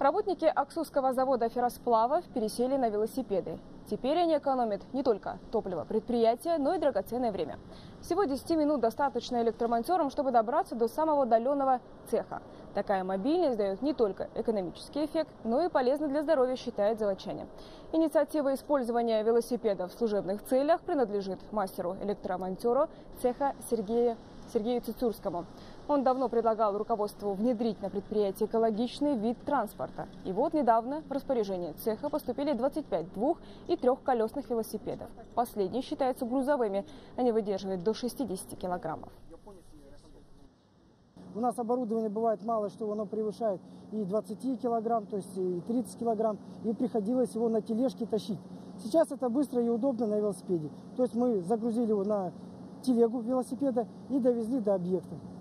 Работники Аксусского завода ферросплавов пересели на велосипеды. Теперь они экономят не только топливо предприятия, но и драгоценное время. Всего 10 минут достаточно электромонтерам, чтобы добраться до самого удаленного цеха. Такая мобильность дает не только экономический эффект, но и полезна для здоровья, считают заводчане. Инициатива использования велосипедов в служебных целях принадлежит мастеру-электромонтеру цеха Сергею Цицурскому. Он давно предлагал руководству внедрить на предприятии экологичный вид транспорта. И вот недавно в распоряжение цеха поступили 25 двух- и трехколесных велосипедов. Последние считаются грузовыми. Они выдерживают до 60 килограммов. У нас оборудование бывает мало, что оно превышает и 20 килограмм, то есть и 30 килограмм. И приходилось его на тележке тащить. Сейчас это быстро и удобно на велосипеде. То есть мы загрузили его на телегу велосипеда и довезли до объекта.